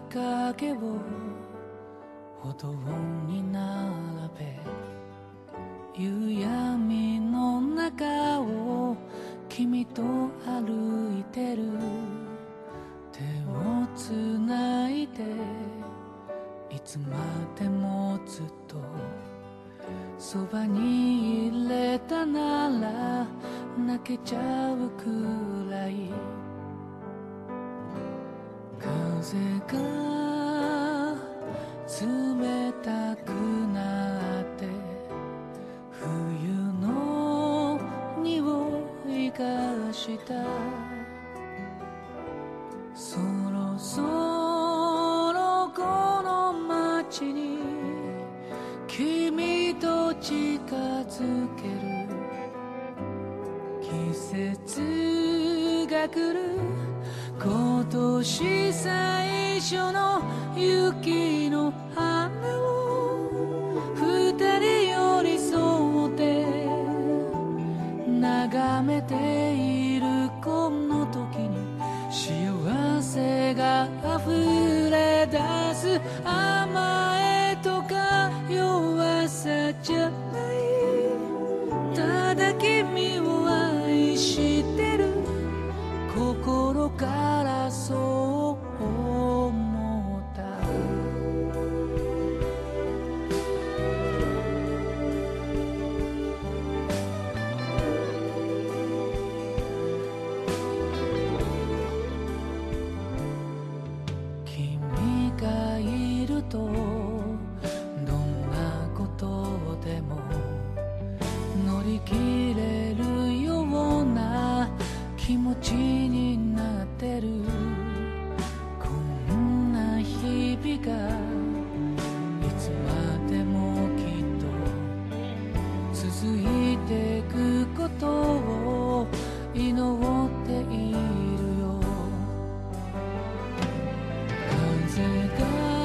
かけを歩道に並べ、夕闇の中を君と歩いてる。手をつないでいつまでもずっとそばにいれたなら泣けちゃうくらい。風が冷たくなって冬の匂いがした。そろそろこの街に君と近づける。季節が来る。今年最初の雪の花を二人寄り添って眺めているこの時に幸せが溢れ出す。甘えとか弱さじゃない、ただ君を愛してる。心からそう思った。君がいるとどんなことでも乗り切れるような気持ちになってる。こんな日々がいつまでもきっと続いてくことを祈っているよ。風が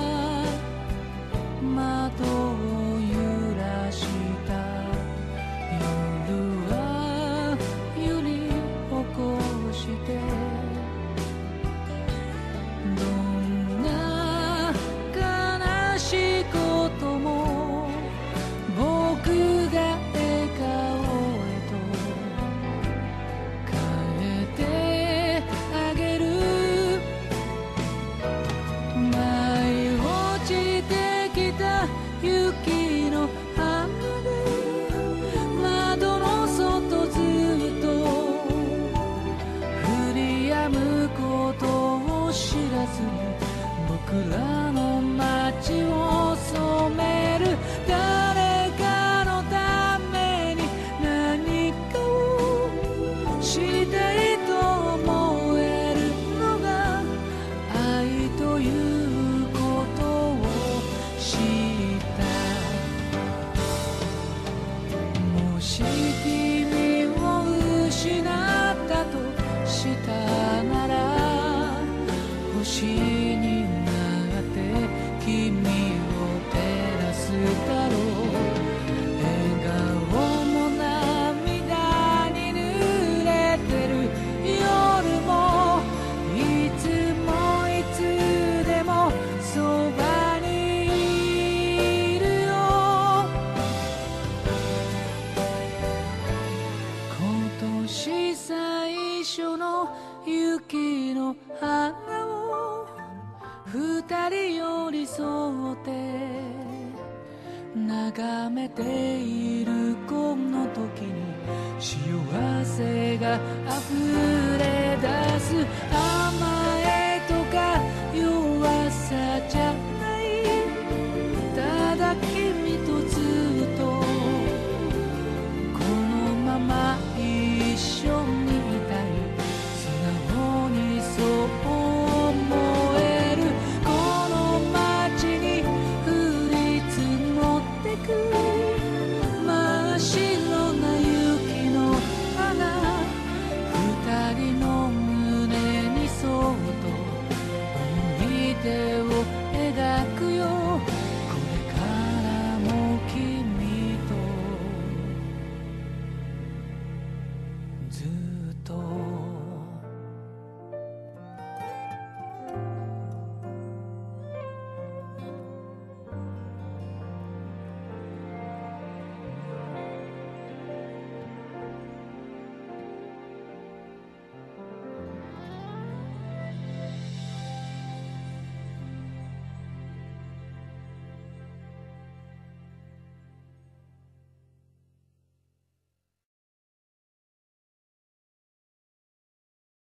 窓を揺らした夜は揺り起こしてどんな悲しいことも僕が笑顔へと変えてあげる。舞い落ちてきた雪の花で窓の外ずっと降り止むことを知らずに僕らの街を染める。誰かのために何かをしたいと思えるのが愛ということを知った。もし君を失ったとしたなら星になって君を照らすだろう。笑顔も涙に濡れてる夜もいつもいつでもそばにいるよ。今年最初の雪の花を二人寄り添って眺めているこの時に幸せが溢れ出す。甘えとか弱さじゃない、ただ君とずっとこのまま一緒にいたい。素直にそう思える。この街に降り積もってく真っ白な雪の花。二人の胸にそっと思い出を描く